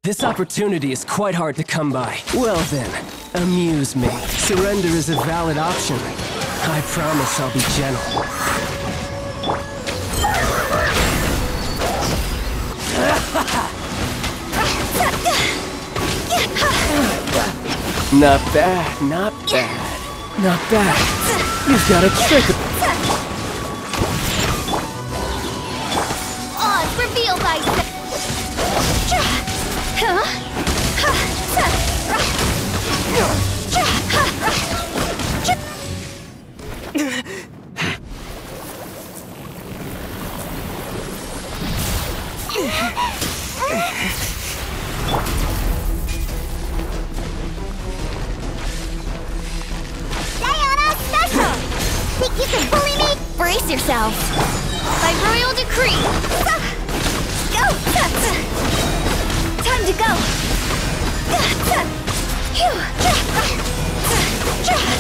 This opportunity is quite hard to come by. Well then, amuse me. Surrender is a valid option. I promise I'll be gentle. Not bad, not bad. Not bad. You've got a trick. Odds reveal thyself. Think you can bully me? Brace yourselves. By royal decree. Go! Time to go.